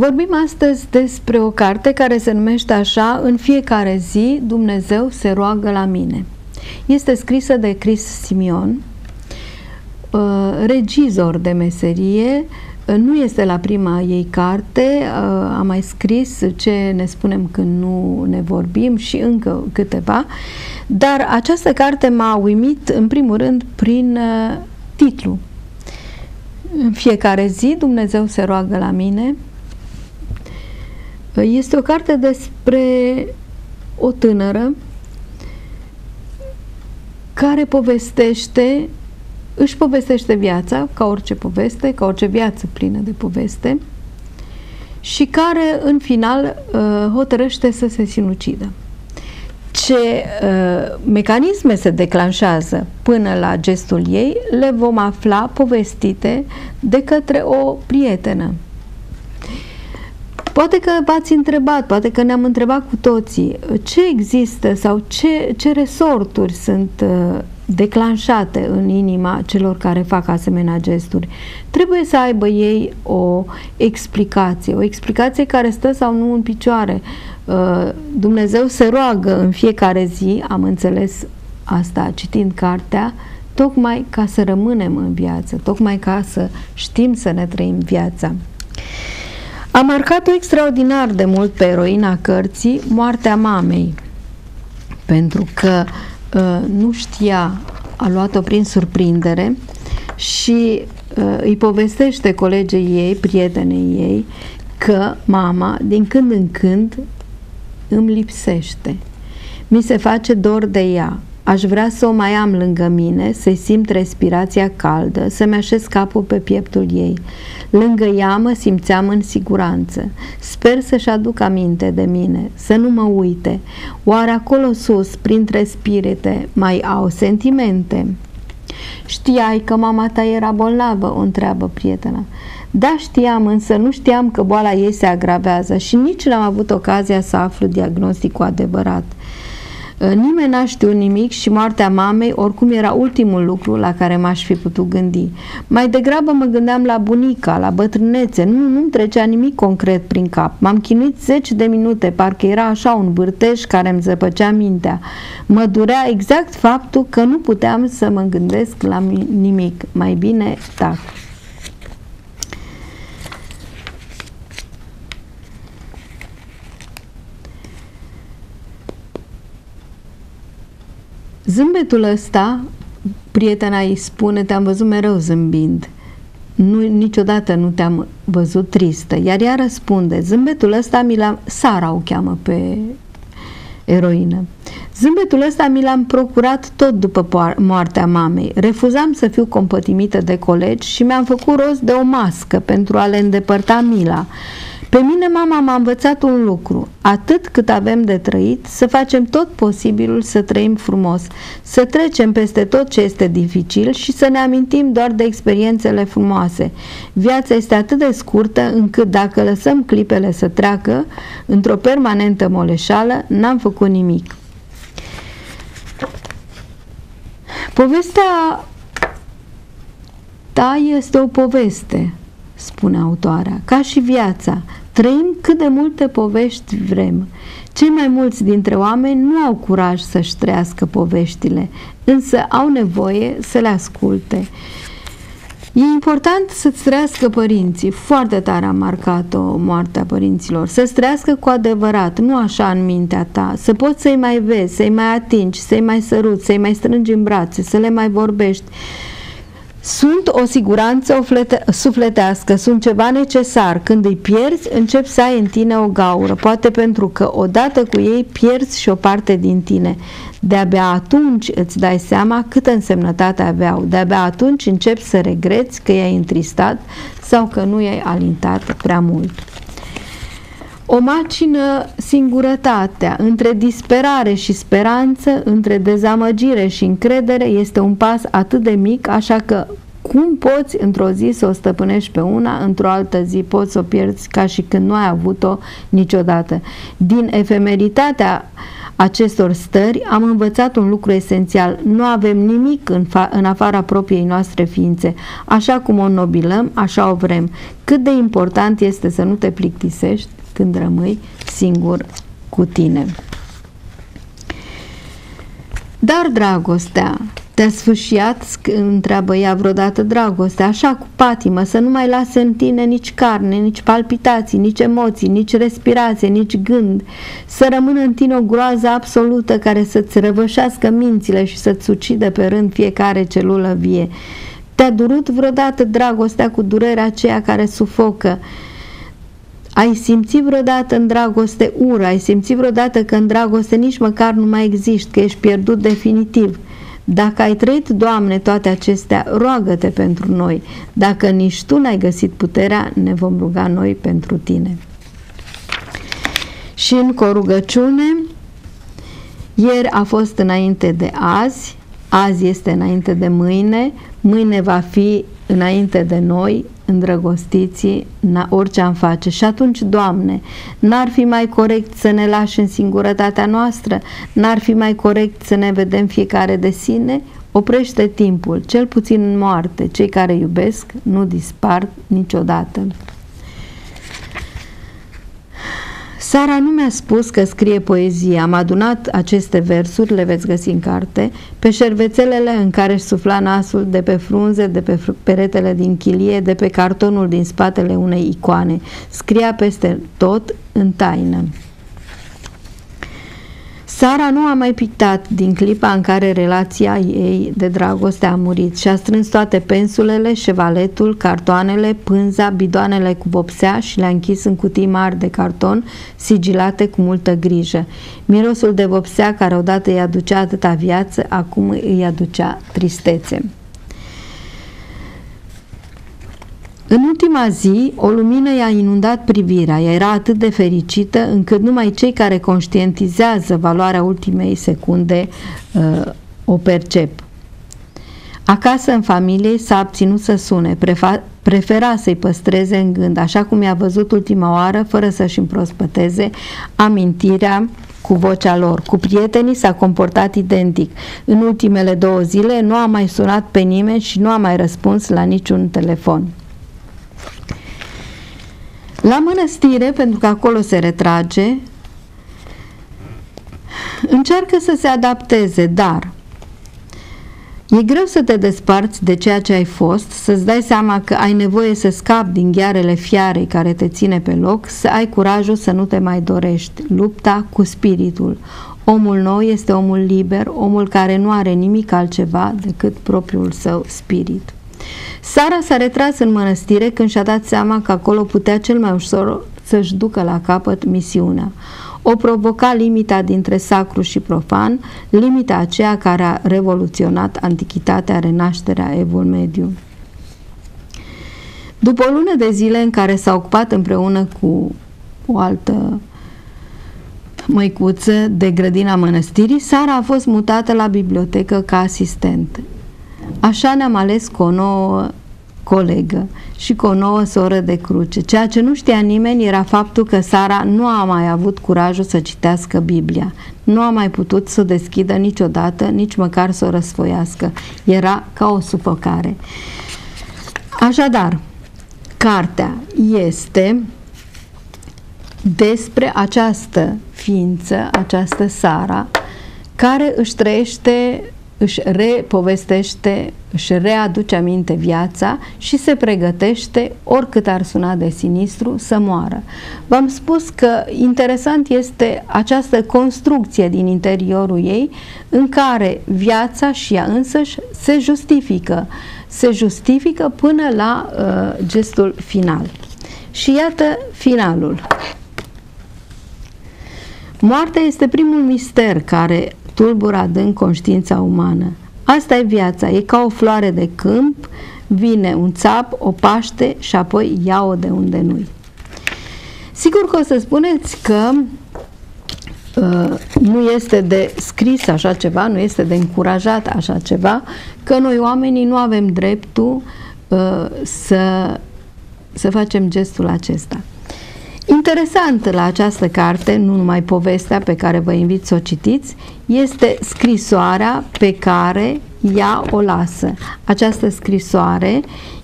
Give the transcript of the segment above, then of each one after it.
Vorbim astăzi despre o carte care se numește așa: În fiecare zi Dumnezeu se roagă la mine. Este scrisă de Chris Simion, regizor de meserie. Nu este la prima ei carte, a mai scris Ce ne spunem când nu ne vorbim și încă câteva, dar această carte m-a uimit în primul rând prin titlu. În fiecare zi Dumnezeu se roagă la mine. Este o carte despre o tânără care își povestește viața, ca orice poveste, ca orice viață plină de poveste, și care în final hotărăște să se sinucidă. Ce mecanisme se declanșează până la gestul ei le vom afla povestite de către o prietenă. Poate că v-ați întrebat, poate că ne-am întrebat cu toții ce există sau ce resorturi sunt declanșate în inima celor care fac asemenea gesturi. Trebuie să aibă ei o explicație care stă sau nu în picioare. Dumnezeu se roagă în fiecare zi, am înțeles asta citind cartea, tocmai ca să rămânem în viață, tocmai ca să știm să ne trăim viața. A marcat-o extraordinar de mult pe eroina cărții moartea mamei, pentru că nu știa, a luat-o prin surprindere și îi povestește colegei ei, prietenei ei, că mama din când în când îmi lipsește. Mi se face dor de ea. Aș vrea să o mai am lângă mine, să-i simt respirația caldă, să-mi așez capul pe pieptul ei. Lângă ea mă simțeam în siguranță. Sper să-și aduc aminte de mine, să nu mă uite. Oare acolo sus, printre spirite, mai au sentimente? Știai că mama ta era bolnavă? O întreabă prietena. Da, știam, însă nu știam că boala ei se agravează și nici n-am avut ocazia să aflu diagnosticul adevărat. Nimeni n-a știut nimic și moartea mamei oricum era ultimul lucru la care m-aș fi putut gândi. Mai degrabă mă gândeam la bunica, la bătrânețe, nu-mi trecea nimic concret prin cap. M-am chinuit 10 de minute, parcă era așa un vârtej care îmi zăpăcea mintea. Mă durea exact faptul că nu puteam să mă gândesc la nimic. Mai bine tac. Zâmbetul ăsta, prietena îi spune, te-am văzut mereu zâmbind. Niciodată nu te-am văzut tristă. Iar ea răspunde, zâmbetul ăsta Sara o cheamă pe eroină. Zâmbetul ăsta mi l-am procurat tot după moartea mamei. Refuzam să fiu compătimită de colegi și mi-am făcut rost de o mască pentru a le îndepărta mila. Pe mine mama m-a învățat un lucru: atât cât avem de trăit, să facem tot posibilul să trăim frumos, să trecem peste tot ce este dificil și să ne amintim doar de experiențele frumoase. Viața este atât de scurtă încât dacă lăsăm clipele să treacă într-o permanentă moleșală, n-am făcut nimic. Povestea ta este o poveste, spune autoarea, ca și viața. Trăim cât de multe povești vrem. Cei mai mulți dintre oameni nu au curaj să-și trăiască poveștile, însă au nevoie să le asculte. E important să-ți trăiască părinții. Foarte tare a marcat-o moartea părinților. Să-ți trăiască cu adevărat, nu așa în mintea ta. Să poți să-i mai vezi, să-i mai atingi, să-i mai săruți, să-i mai strângi în brațe, să le mai vorbești. Sunt o siguranță sufletească, sunt ceva necesar. Când îi pierzi, începi să ai în tine o gaură, poate pentru că odată cu ei pierzi și o parte din tine. De-abia atunci îți dai seama câtă însemnătate aveau, de-abia atunci începi să regreți că i-ai întristat sau că nu i-ai alintat prea mult. O macină singurătatea, între disperare și speranță, între dezamăgire și încredere, este un pas atât de mic, așa că cum poți într-o zi să o stăpânești pe una, într-o altă zi poți să o pierzi ca și când nu ai avut-o niciodată. Din efemeritatea acestor stări, am învățat un lucru esențial. Nu avem nimic în afara propriei noastre ființe. Așa cum o nobilăm, așa o vrem. Cât de important este să nu te plictisești când rămâi singur cu tine. Dar dragostea, te-a sfâșiat, întreabă ea vreodată, dragostea, așa cu patimă, să nu mai lase în tine nici carne, nici palpitații, nici emoții, nici respirație, nici gând, să rămână în tine o groază absolută care să-ți răvășească mințile și să-ți ucide pe rând fiecare celulă vie. Te-a durut vreodată dragostea cu durerea aceea care sufocă? Ai simțit vreodată în dragoste ură? Ai simțit vreodată că în dragoste nici măcar nu mai existi, că ești pierdut definitiv? Dacă ai trăit, Doamne, toate acestea, roagă-te pentru noi. Dacă nici Tu n-ai găsit puterea, ne vom ruga noi pentru Tine. Și încă o rugăciune. Ieri a fost înainte de azi, azi este înainte de mâine, mâine va fi înainte de noi, îndrăgostiții, orice am face. Și atunci, Doamne, n-ar fi mai corect să ne lași în singurătatea noastră? N-ar fi mai corect să ne vedem fiecare de sine? Oprește timpul, cel puțin în moarte. Cei care iubesc nu dispar niciodată. Sara nu mi-a spus că scrie poezie. Am adunat aceste versuri, le veți găsi în carte, pe șervețelele în care își sufla nasul, de pe frunze, de pe peretele din chilie, de pe cartonul din spatele unei icoane. Scria peste tot în taină. Sara nu a mai pictat din clipa în care relația ei de dragoste a murit și a strâns toate pensulele, șevaletul, cartoanele, pânza, bidoanele cu vopsea și le-a închis în cutii mari de carton, sigilate cu multă grijă. Mirosul de vopsea, care odată îi aducea atâta viață, acum îi aducea tristețe. În ultima zi, o lumină i-a inundat privirea. Ea era atât de fericită încât numai cei care conștientizează valoarea ultimei secunde o percep. Acasă, în familie, s-a abținut să sune, prefera să-i păstreze în gând, așa cum i-a văzut ultima oară, fără să-și împrospăteze amintirea cu vocea lor. Cu prietenii s-a comportat identic. În ultimele 2 zile nu a mai sunat pe nimeni și nu a mai răspuns la niciun telefon. La mănăstire, pentru că acolo se retrage, încearcă să se adapteze, dar e greu să te desparți de ceea ce ai fost, să-ți dai seama că ai nevoie să scapi din ghearele fiarei care te ține pe loc, să ai curajul să nu te mai dorești. Lupta cu spiritul. Omul nou este omul liber, omul care nu are nimic altceva decât propriul său spirit. Sara s-a retras în mănăstire când și-a dat seama că acolo putea cel mai ușor să-și ducă la capăt misiunea. O provoca limita dintre sacru și profan, limita aceea care a revoluționat antichitatea, renașterea, evul mediu. După o lună de zile în care s-a ocupat împreună cu o altă măicuță de grădina mănăstirii, Sara a fost mutată la bibliotecă ca asistent. Așa ne-am ales cu o nouă colegă și cu o nouă soră de cruce. Ceea ce nu știa nimeni era faptul că Sara nu a mai avut curajul să citească Biblia. Nu a mai putut să o deschidă niciodată, nici măcar să o răsfoiască. Era ca o sufocare. Așadar, cartea este despre această ființă, această Sara, care își trăiește, își repovestește, își readuce aminte viața și se pregătește, oricât ar suna de sinistru, să moară. V-am spus că interesant este această construcție din interiorul ei în care viața și ea însăși se justifică. Se justifică până la gestul final. Și iată finalul. Moartea este primul mister care tulbură adânc conștiința umană. Asta e viața, e ca o floare de câmp, vine un țap, o paște și apoi ia-o de unde nu-i. Sigur că o să spuneți că nu este de scris așa ceva, nu este de încurajat așa ceva, că noi oamenii nu avem dreptul să facem gestul acesta. Interesant la această carte, nu numai povestea pe care vă invit să o citiți, este scrisoarea pe care ea o lasă. Această scrisoare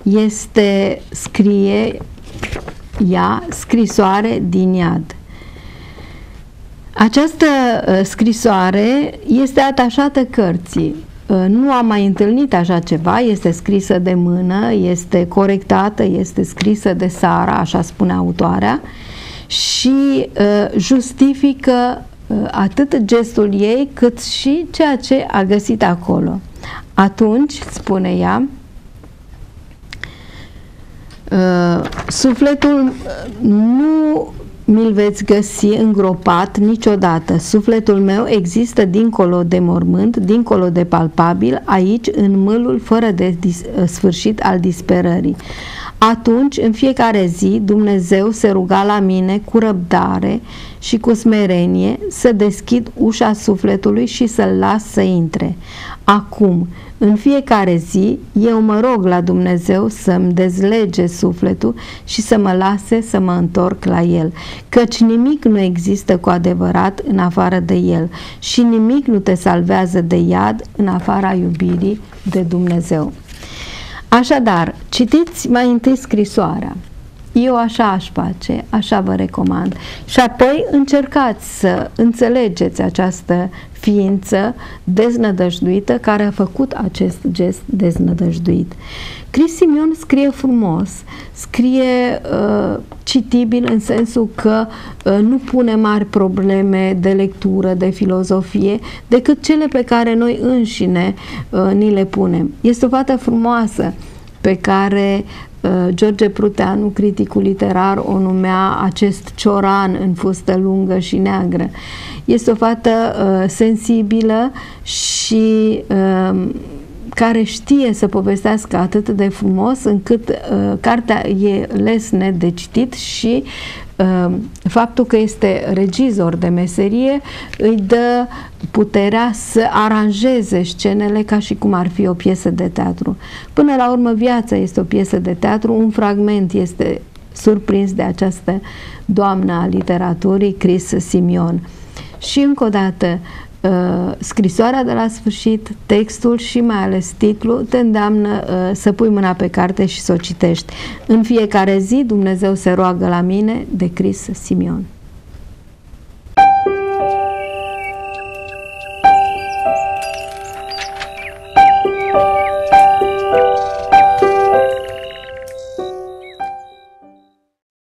scrie ea, scrisoare din iad. Această scrisoare este atașată cărții. Nu am mai întâlnit așa ceva, este scrisă de mână, este corectată, este scrisă de Sara, așa spune autoarea, și justifică atât gestul ei cât și ceea ce a găsit acolo. Atunci, spune ea, sufletul nu mi-l veți găsi îngropat niciodată. Sufletul meu există dincolo de mormânt, dincolo de palpabil, aici, în mâlul fără de sfârșit al disperării. Atunci, în fiecare zi, Dumnezeu se ruga la mine cu răbdare și cu smerenie să deschid ușa sufletului și să-l las să intre. Acum, în fiecare zi, eu mă rog la Dumnezeu să-mi dezlege sufletul și să mă lase să mă întorc la El, căci nimic nu există cu adevărat în afară de El și nimic nu te salvează de iad în afara iubirii de Dumnezeu. Așadar, citiți mai întâi scrisoarea. Eu așa aș face, așa vă recomand. Și apoi încercați să înțelegeți această ființă deznădăjduită care a făcut acest gest deznădăjduit. Chris Simion scrie frumos, scrie citibil în sensul că nu pune mari probleme de lectură, de filozofie, decât cele pe care noi înșine ni le punem. Este o fată frumoasă pe care George Pruteanu, criticul literar, o numea acest cioran în fustă lungă și neagră. Este o fată sensibilă și care știe să povestească atât de frumos încât cartea e lesne de citit și faptul că este regizor de meserie îi dă puterea să aranjeze scenele ca și cum ar fi o piesă de teatru. Până la urmă, viața este o piesă de teatru, un fragment este surprins de această doamnă a literaturii, Chris Simion. Și încă o dată, scrisoarea de la sfârșit, textul și mai ales titlul te îndeamnă să pui mâna pe carte și să o citești. În fiecare zi Dumnezeu se roagă la mine, de Chris Simion.